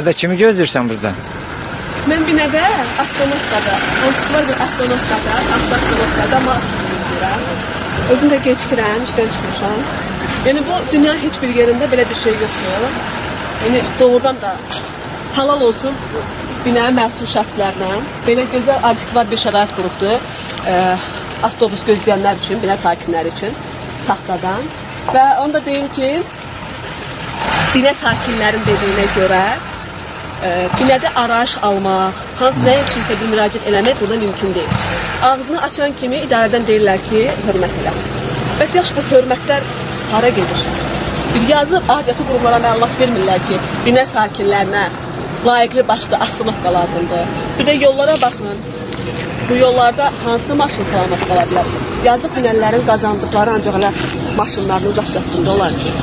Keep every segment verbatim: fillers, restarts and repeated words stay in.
Binədə kimi gözləyirsən burada? Mən binədə astronavtkada, antikvar bir astronavtkada, astronavtkada marşrut gözləyirəm. Özüm də gecikirəm, işdən çıxmışam. Yəni bu dünya heç bir yerində belə bir şey yoxdur. Yəni doğrudan da halal olsun binəyə məsul şəxslərlə. Belə gözəl antikvar bir şərait qurubdur. E, avtobus gözləyənlər üçün, binə sakinləri üçün taxtadan. Və onu da deyim ki, binə sakinlərin dediyinə görə e, binədə arayış almaq, hansı nə üçünsə bir müraciət eləmək burada mümkün deyil. Ağzını açan kimi idarədən deyirlər ki, hörmət elə. Bəs yaxşı bu hörmətlər hara gedir? Bir yazıb aidiyyatı qurumlara məlumat vermirlər ki, binə sakinlərinə layiqli başda astronavtka lazımdır. Bir də yollara baxın. Bu yollarda hansı maşın salamat qala bilər? Yazıq binələrin qazandıqları ancaq elə maşınlarının uzaqcasında olar ki.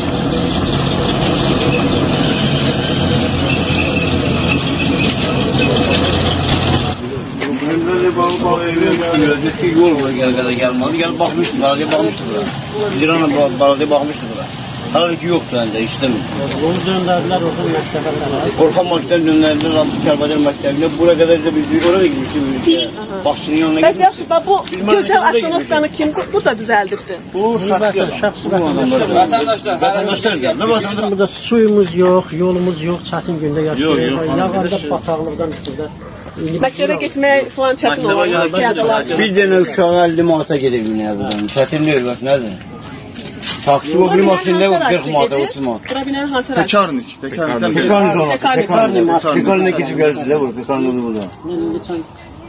Yol var gəl-gələ gəlmədi. Gəl baxmışdı, balaya baxmışdı bura. Zirana balaya baxmışdı bura. Hala ki yoxdur əncə, işləmir. Onu döndərdilər Orxan məktəbə. Orxan məktəbə döndərdilər, Ramsız Kəlbəcər məktəbinə. Bura qədər də biz oraya gitmişdik. Başçının yanına gitmişdik. Bəs yaxşı, bu gözəl astronavtkanı kim burada düzəldirdi? Bu şəxsi vətəndaşlar. Vətəndaşlar gəldi. Burada suyumuz yox, yolumuz yox, çətin gündə yaşayırıq. Yağanda bataqlıqdan üstündə. Məktəbə getmək falan çətin olur. Bir dənə uşağı əlli manata gedir binəyə buradan. Çətinlik var, nədir? Taksi o bir maşında qırx manata, otuz manata. Bura binənin hansı rəqsi? Pekarnik. Pekarnik olmaz. Pekarnik. Pekarnik keçib gəlirsiniz, burada. Pekarnik olur burada.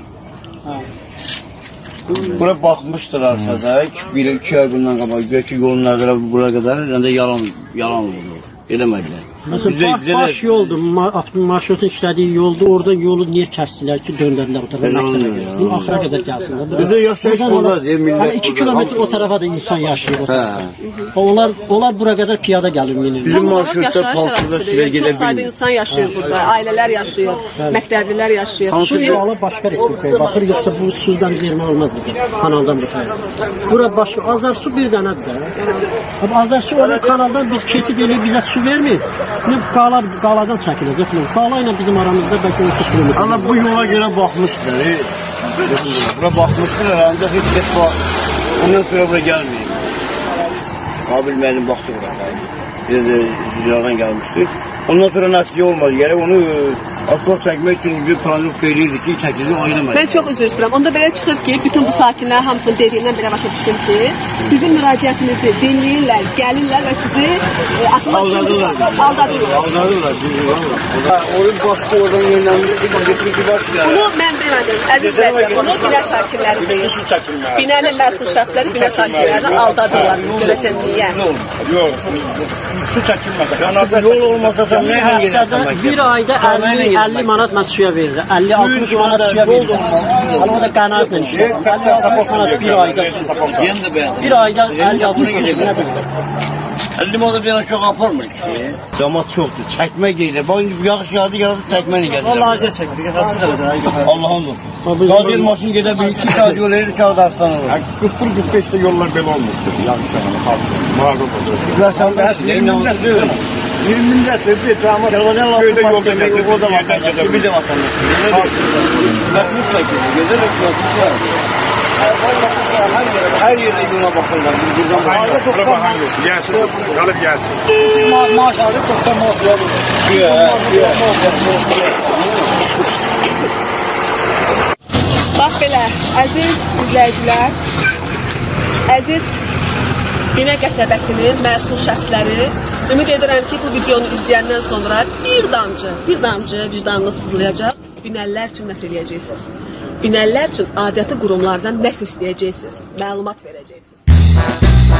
Bura baxmışdır arsada. Bir iki ay bundan qabaq. Görək ki, yolun nəzərə bura qədər. Yəni yalan, yalan olur. Eləmədilər. Məsələn, baş yoldur, marşrutun işlədiyi yoldur, orada yolu niyə kəsdilər ki, döndərdilər o tarafa məktəbə? Bu axıra qədər gəlsinlər. Bizə yaşayış burada. iki kilometr o tarafa da insan yaşayır. Onlar, onlar bura qədər piyada gəlir. Bizim marşrutda palçıda silə gedə bilmir. Çox sayda insan yaşayır burada, ailələr yaşayır, məktəblilər yaşayır. Su yolu başqa respublikaya baxır, yoxsa bu sudan vermə olmaz bizim kanaldan bu tarafa. Bura başqa, Azar su bir dənədir də. Azar su olan kanaldan biz keçid eləyib bizə su vermir. Qala, qaladan çəkiləcək. Qala ilə bizim aramızda bəlkə otuz kilometr. Ana bu yola görə baxmışdır. Bura baxmışdır, ancaq heç heç bax. Ondan sonra bura gəlməyib. Qabil müəllim baxdı bura. Bir də icradan gəlmişdi. Ondan sonra nəticə olmadı. Gərək onu asfalt çəkmək üçün bir planlıq verirdi ki, çəkildi oynamaydı. Mən çox üzr istəyirəm. Onda belə çıxır ki, bütün bu sakinlər hamısının dediyindən belə başa düşdüm ki, sizin müraciətinizi dinləyirlər, gəlirlər və sizi aldadırlar. Aldadırlar. Aldadırlar. Onun başçı oradan yönləndirir ki, baş gəlir. Bunu mən demədim. Əzizlər, bunu binə sakinləri deyir. Binənin məsul şəxsləri binə sakinlərini aldadırlar. Görəsən niyə? Yox. Su çəkilməsə. Yol olmasa sən nə gedəsən? Bir ayda əlli manat mən suya verirəm. əlli altmış manat suya verirəm. Amma da qənaətlə işləyir. əlli altmış manat bir ayda. Bir ayda əlli altmış manat. əlli manat bir aşağı aparmır ki. Cəmat çoxdur. Çəkmə gedir. Bax yağış yağdı, yağdı çəkmə ilə gəlir. Vallahi azə çəkir. Allah'ın olsun. Qadir maşın gedə bilir, iki saat yol erir, iki arslan olur. qırx bir qırx beşdə yollar belə olmuşdur. Yağış yağını xalq. Mağdur olur. iyirmindəsi bir cəmat köydə yol demək ki, o da vatandaşı, bir də vatandaşı. Məxmud çəkir, gözəl ökülatı hər yerdə yola baxırlar. Bura baxan yoxsun, gəlsin, qalıb gəlsin. Maaş alır, doxsan maaş alır. Bax belə, əziz izləyicilər, əziz Binə qəsəbəsinin məsul şəxsləri, ümid edirəm ki, bu videonu izləyəndən sonra bir damcı, bir damcı vicdanınız sızlayacaq, binəllər üçün nəsə eləyəcəksiniz. Binəllər üçün aidiyyatı qurumlardan nəsə istəyəcəksiniz, məlumat verəcəksiniz.